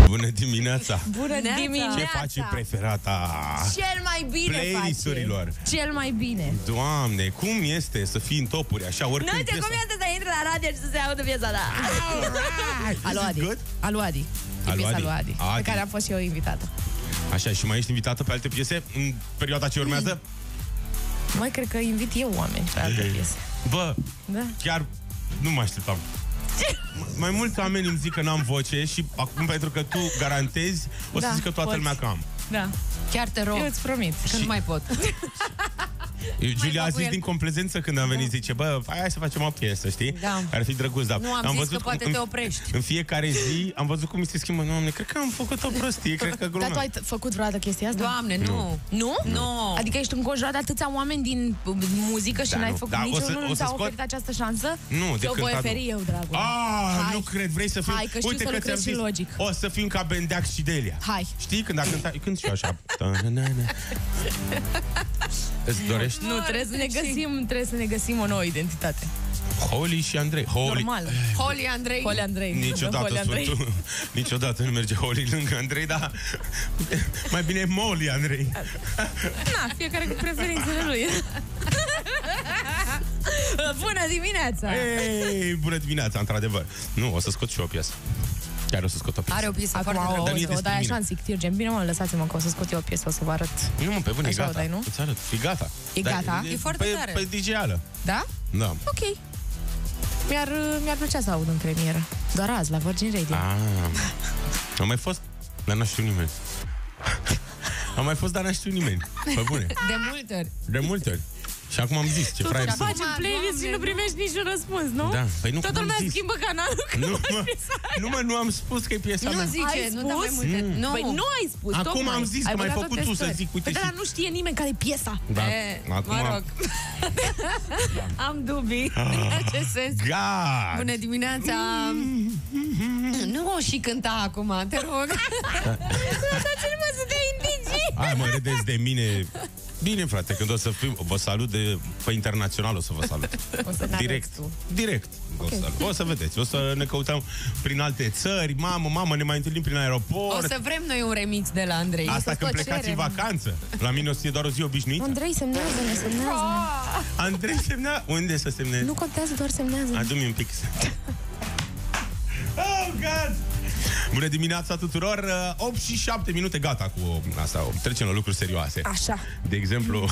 Bună dimineața! Bună dimineața! Ce face preferata? Cel mai bine playlist-urilor. Cel mai bine. Doamne, cum este să fii în topuri așa, oricând Nu știu cum este să intri la radio și să se audă piesa ta. Alu Adi. Alu Adi. E piesa lui Adi, pe care am fost și eu invitată. Așa, și mai ești invitată pe alte piese în perioada ce urmează? Mai cred că invit eu oameni pe alte piese. Bă, da. Chiar nu mă așteptam. Mai mulți oameni îmi zic că n-am voce și acum, pentru că tu garantezi, o să zică toată lumea că am. Da. Chiar te rog. Eu îți promit că nu mai pot. Giulia a zis din complezență când am venit, zice, bă, hai să facem o piesă, știi? Da. Ar fi drăguț, dar nu am zis că poate te oprești. În fiecare zi am văzut cum mi se schimbă. Doamne, cred că am făcut o prostie, cred că glumea. Dar tu ai făcut vreodată chestia asta? Doamne, nu. Nu? Nu. Adică ești înconjurat de atâția oameni din muzică și n-ai făcut niciunul, nu ți-a oferit această șansă? Nu, de o voi oferi eu, dragul. Nu cred, vrei să fii... Hai, că știu să lucrezi și logic. O să fim ca Bendeac și Delia. Hai. Știi când a cântat? Cânt și eu așa. Îți dorești? Nu, trebuie să ne găsim o nouă identitate. Holly și Andrei. Normal. Holly Andrei. Holly Andrei. Niciodată nu merge Holly lângă Andrei, dar mai bine Molly Andrei. Na, fiecare cu preferințele lui. Bună dimineața! Ei, bună dimineața, într-adevăr. Nu, o să scot și eu o piesă. Chiar o să scot o piesă. Are o piesă foarte drăguță. O dai așa în sictir, gen, bine mă, lăsați-mă că o să scot eu o piesă, o să vă arăt. Nu mă, pe bune, e gata. Dai, nu? Îți arăt, e gata. E gata? E foarte tare. Pe DJ-ală. Da? Da. Ok. Mi-ar plăcea să aud în premieră. Doar azi, la Virgin Radio. Am mai fost, dar n-a știut nimeni. Am mai fost, dar n-a știut nimeni. Pe bune. De multe ori. De multe ori. Și acum am zis, ce fraier sunt. Facem playlist și nu primești niciun răspuns, nu? Da, păi nu. Toată lumea schimbă canalul nu am spus că e piesa mea. Nu zice, nu dă mai multe. Păi nu ai spus, acum am zis, că m-ai făcut tu să zic, uite. Păi dar nu știe nimeni care e piesa. Da, mă rog. Am dubii în acest sens. Bună dimineața. Nu o și cânta acum, te rog. Dați-ne mă să te indigi. Hai mă, râdeți de mine. Bine, frate, când o să fiu, vă salut pe internațional, o să vă salut. Direct. Okay. O să vedeți, o să ne căutăm prin alte țări. Mamă, ne mai întâlnim prin aeroport. O să vrem noi un remix de la Andrei. Asta când plecați în vacanță. La mine o să fie doar o zi obișnuită. Andrei semnează. Andrei semnează? Unde să semneze? Nu contează, doar semnează. Adu-mi un pic. Oh, God! Bună dimineața tuturor! 8 și 7 minute, gata cu asta. Trecem la lucruri serioase. Așa. De exemplu...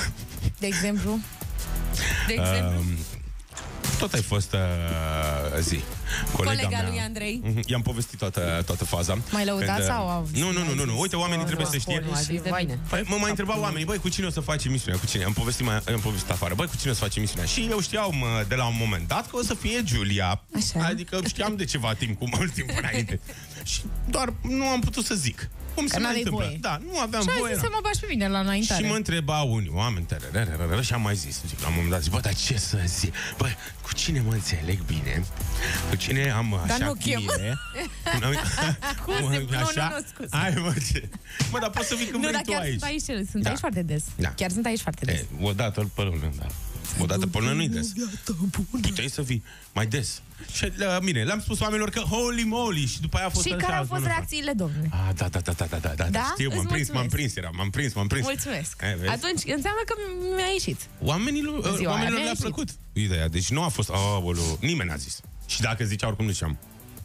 Tot ai fost zi. Colega lui Andrei. I-am povestit toată faza. Mai lăudat sau? Nu. Uite, oamenii trebuie să știe. Păi, mă mai întrebau oamenii, băi, cu cine o să faci emisiunea? Cu cine? Am povestit afară. Băi, cu cine o să faci emisiunea? Și eu știam de la un moment dat că o să fie Giulia. Așa. Adică știam de ceva timp, cu mult timp înainte. Și doar nu am putut să zic. Cum se mai întâmplă? Da, nu aveam voie. Și ai zis să mă bași pe mine la înaintare. Și mă întrebau unii oameni, și am mai zis, la un moment dat, bă, dar ce să zic? Bă, cu cine mă înțeleg bine? Cu cine am așa chimie? Nu, scuze. Hai, mă, ce? Mă, dar poți să vii când vrei tu aici. Sunt aici foarte des. Chiar sunt aici foarte des. O dată pe lună, da. O dată pe lună nu-i des. Puteai să vii mai des. Și bine, le-am spus oamenilor că holy moly și după aia a fost. Și care au fost reacțiile domnului? Da, știu, m-am prins. Mulțumesc. Atunci înseamnă că mi-a ieșit. Oamenilor le-a plăcut ideea, deci nu a fost nimeni n-a zis. Și dacă zicea, oricum nu ziceam.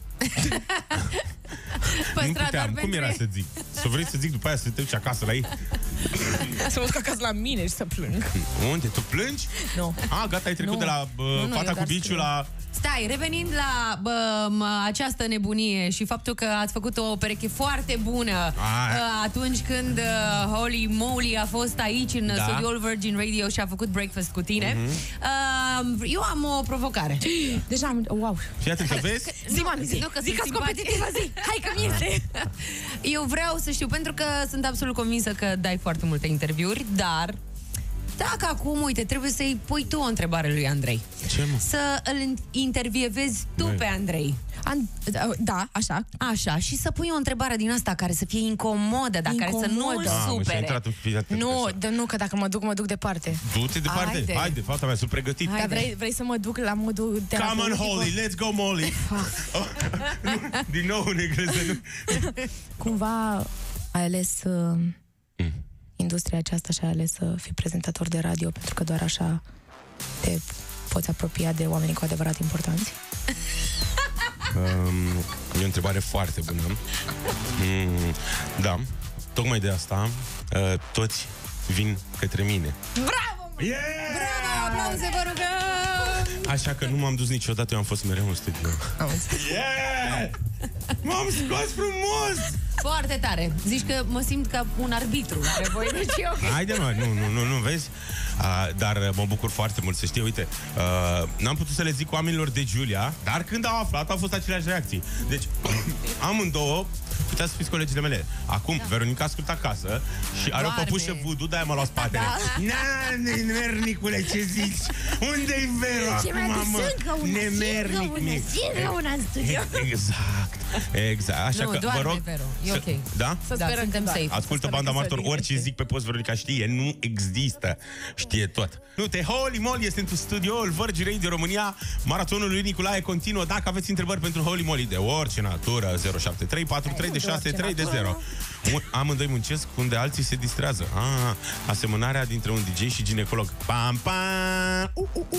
Nu puteam, cum era să zic? Să vrei să zic după aia să te duci acasă la ei? Să mă duc acasă la mine și să plâng. Unde? Tu plângi? Nu. Gata, ai trecut de la fata cu biciul la... Stai, revenind la această nebunie și faptul că ați făcut o pereche foarte bună atunci când Holy Moly a fost aici în studioul Virgin Radio și a făcut breakfast cu tine. Eu am o provocare. Deja am... Wow. Fii atent, vezi? Zi că-s competitivă, zi. Hai că mi-este. Eu vreau să știu, pentru că sunt absolut convinsă că dai foarte multe interviuri, dar dacă acum, uite, trebuie să-i pui tu o întrebare lui Andrei. Ce, mă? Să îl intervievezi tu pe Andrei. Da, așa. Așa, și să pui o întrebare din asta care să fie incomodă, dar care să nu-l supere. Nu, că dacă mă duc departe. Du-te departe. Haide, fata mea, sunt pregătit. Dar vrei să mă duc la modul de... Come on, Holly, let's go, Molly. Din nou în engleză. Cumva ai ales industria aceasta și ai ales să fii prezentator de radio, pentru că doar așa te poți apropia de oamenii cu adevărat importanți? E o întrebare foarte bună. Da, tocmai de asta toți vin către mine. Bravo! Yeah! Bravo! Aplauze, vă rugăm! Așa că nu m-am dus niciodată, eu am fost mereu în studio. Yeah! M-am scos frumos! Foarte tare. Zici că mă simt ca un arbitru care voi, deci e ok. Haide, mă, nu, vezi? Dar mă bucur foarte mult să știi, uite, n-am putut să le zic oamenilor de Giulia, dar când au aflat, au fost aceleași reacții. Deci, amândouă, puteți să fiți colegile mele. Acum, Veronica ascultă acasă și are o păpușă voodoo, de-aia m-a luat spatele. Nemernicule, ce zici? Unde-i Vero acum, mă? Nemernic. Una în studio. Exact. Așa că, vă rog... E ok. Da? Să sperăm că safe. Ascultă Banda Martor, orice zic pe post, Veronica știe, nu există. Știe tot. Nu te Holy Moly este în studioul Virgin Radio România. Maratonul lui Nicolae continuă. Dacă aveți întrebări pentru Holy Moly de orice natură, 073 43 de 63 de 0. Amândoi muncesc unde alții se distrează. Asemănarea dintre un DJ și ginecolog. Pam, pam.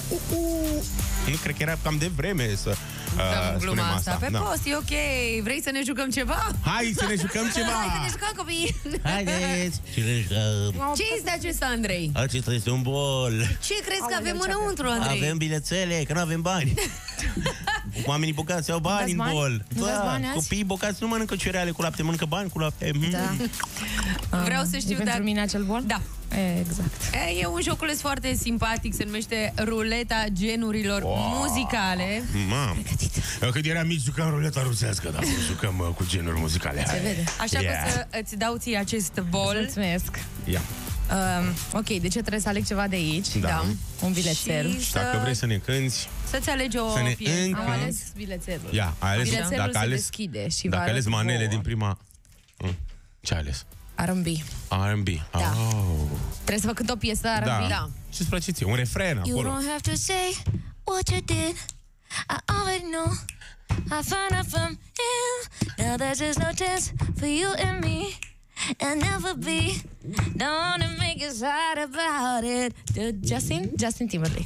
Nu cred că era cam de vreme să spunem asta. Pe post, e ok. Vrei să ne jucăm ceva? Hai să ne jucăm ceva. Hai să ne jucăm, copii. Haideți să ne jucăm. Ce este acesta, Andrei? Acesta este un bol. Ce crezi că avem înăuntru, Andrei? Avem bilețele, că nu avem bani. Oamenii bogați au bani în bol. Copiii bogați nu mănâncă cereale cu lapte, mănâncă bani cu lapte. Da. Vreau să știu pentru mine acel bol? Da. Exact. E un joculeț foarte simpatic, se numește Ruleta Genurilor Muzicale. Eu când eram mici jucam ruleta rusească, dar jucăm cu genuri muzicale. Se vede. Așa că să îți dau ție acest bol. Mulțumesc. Ok, deci trebuie să aleg ceva de aici. Da. Un bilețel. Și dacă vrei să ne cânti, să-ți alegi o piesă. Am ales bilețelul. Bilețelul se deschide și dacă ales manele din prima... Ce ai ales? R&B. R&B. Da. Trebuie să vă cânt o piesă R&B? Da. Ce-ți place ție? Un refren acolo. You don't have to say what you did. I already know. I found out from him. Now there's just no chance for you and me. And never be. Don't wanna make it sad about it. Justin Timberlake.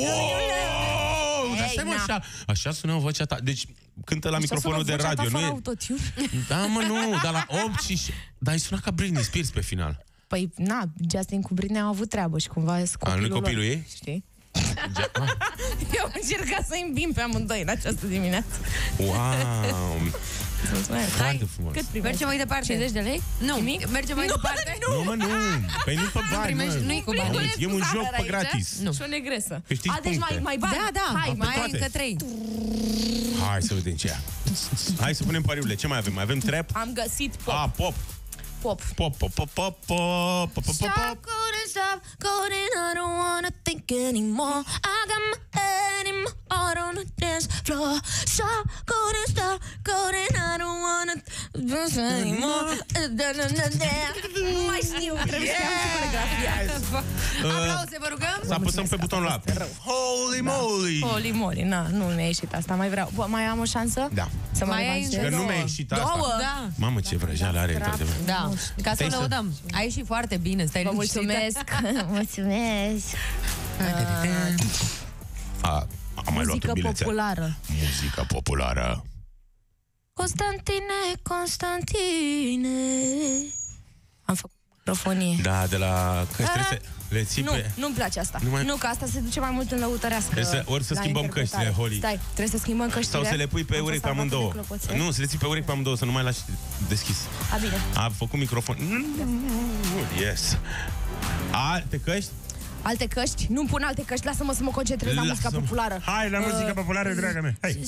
Wow! Dar stai, mă, așa sună vocea ta. Deci cântă la microfonul de radio, nu e? Da, mă, nu, dar la 8 și... Dar ai sunat ca Britney Spears pe final. Păi, Justin cu Britney au avut treabă și cumva nu-i copilul ei? Știi? Eu am încercat să-i îmbim pe amândoi în această dimineață. Wow! Hai, cât mergem mai departe? 50 de lei? Nu, mergem mai departe? Nu, mă, nu. Păi nu pe bani, mă. Nu-i cu bani. E un joc pe gratis. Și o negresă. Câștigi deci mai bani? Da. Hai, mai ai încă 3. Hai să vedem ce e. Hai să punem pariurile. Ce mai avem? Mai avem trap? Am găsit pop. Pop. Stop going, I don't wanna think anymore. I got my head in my heart on the dance floor. Stop going, I don't wanna dance anymore. Nu mai știu, trebuie să am coreografia. Aplauze, vă rugăm. Să apăsăm pe butonul ăla. Holy moly! Holy moly, nu mi-a ieșit asta. Mai vreau. Mai am o șansă? Da. Să mai ai că nu mi-a ieșit asta. Da. Mamă, ce vrăjeală are într-adevăr. Da. Ca să o lăudăm. Ai ieșit foarte bine. Stai liniștită. Mulțumesc. Mulțumesc. Am mai luat un bilețel. Populară. Muzica populară. Constantine. Am făcut microfonie. Da, de la... Că le ții pe... Nu-mi place asta. Nu, că asta se duce mai mult în lăutărească. Ori să schimbăm căștile, Holly. Stai, trebuie să schimbăm căștile. Sau să le pui pe urechi pe amândouă. Nu, să le ții pe urechi pe amândouă, să nu mai lași deschis. Bine. A făcut microfon. Yes. Alte căști? Alte căști? Nu-mi pun alte căști, lasă-mă să mă concentrez la muzica populară. Hai la muzica populară, draga mea. Hai.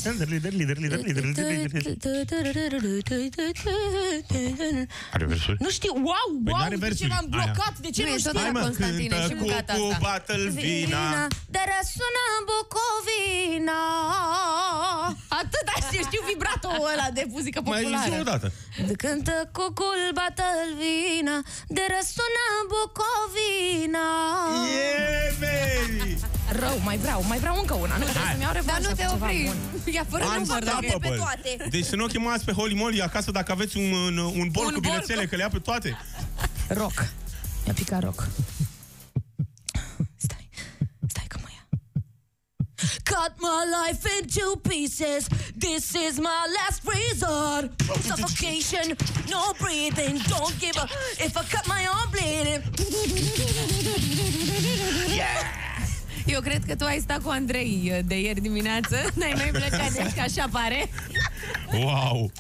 Are versul? Nu știu, wow, de ce m-am blocat? De ce nu știu? Hai mă, cântă cu Battle Vina. De răsună Bucovina. Atâta știu vibratul ăla de muzică populară. Mai zi o dată. De cântă cucul Battle Vina. De răsună Bucovina. Yeah, baby! Rău, mai vreau încă una. Nu trebuie să-mi iau revanșă. Dar nu te opri. Ia fără număr. Pe toate. Deci să nu o chemați pe Holy Moly acasă dacă aveți un bol cu bilețele, că le ia pe toate. Rock. Mi-a picat rock. Stai că mă ia. Cut my life into pieces. This is my last resort. Suffocation, no breathing. Don't give up if I cut my own bleeding. Eu cred că tu ai stat cu Andrei de ieri dimineață. N-ai mai plecat, deci că așa pare. Wow!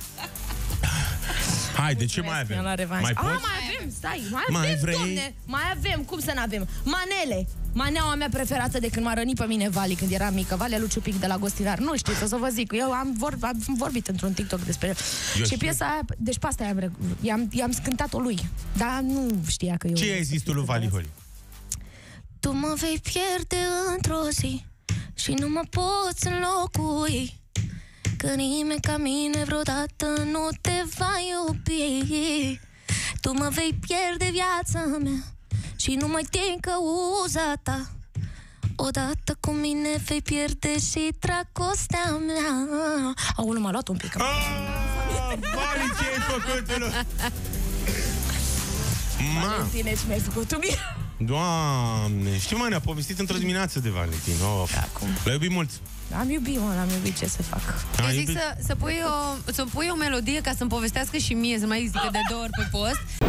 Hai, de ce mai avem? Mai avem, stai, mai avem, domne. Mai avem, cum să n-avem? Manele. Maneaua mea preferată de când m-a rănit pe mine Vali când eram mică. Valea lui Ciupic de la Gostinar. Nu știți, o să vă zic. Eu am vorbit într-un TikTok despre el. Și piesa aia, deci pe asta i-am scântat-o lui. Dar nu știa că eu... Ce ai zis tu lui Vali Holi? Tu mă vei pierde într-o zi și nu mă poți înlocui, că nimeni ca mine vreodată nu te va iubi. Tu mă vei pierde viața mea și nu mai tin căuza ta. Odată cu mine vei pierde și dragostea mea. Aoleu, m-a luat un pic. Vali, ce ai făcut? Valentine, ce mi-ai făcut tu mie? Doamne, știi, mă, ne-a povestit într-o dimineață de Valentin. L-ai iubit mult? Am iubit, ce să fac? Eu zic să pui o melodie ca să-mi povestească și mie, să mai zică de 2 ori pe post.